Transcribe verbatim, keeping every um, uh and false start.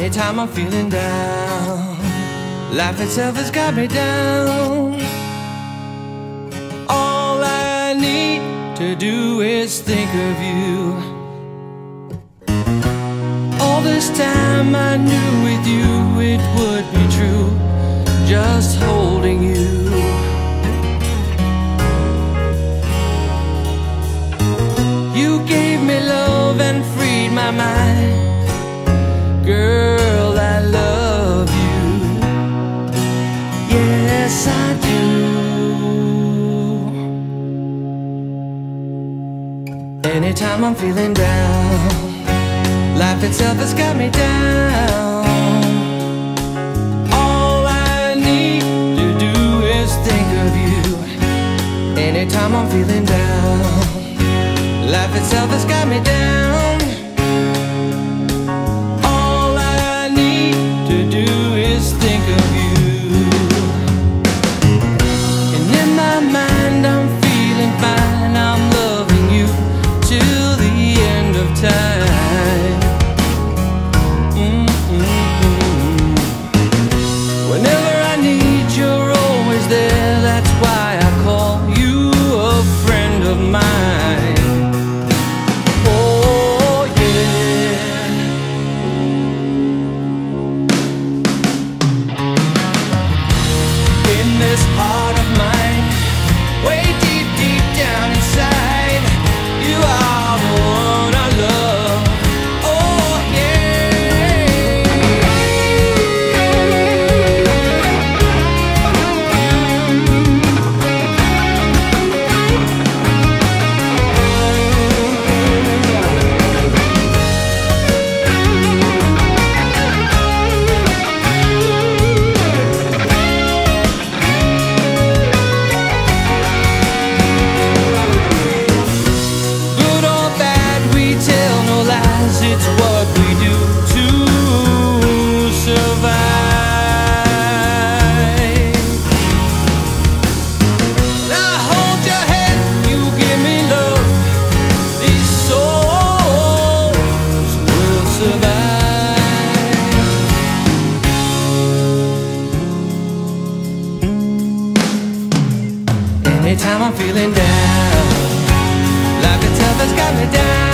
Anytime I'm feeling down, life itself has got me down. All I need to do is think of you. All this time I knew with you it would be true, just holding you. You gave me love and freed my mind. Girl, I love you. Yes, I do. Anytime I'm feeling down, life itself has got me down. All I need to do is think of you. Anytime I'm feeling down, life itself has got me down. All I need to do is think of you. And in my mind I'm feeling fine. I'm loving you till the end of time. Mm-mm-mm. Whenever I need you're always there. That's why I call you a friend of mine. This heart of mine, way deep, deep down inside, you are the one I love. Oh yeah. It's what we do to survive. Now hold your head, you give me love. These souls will survive. Anytime I'm feeling down, life itself has got me down.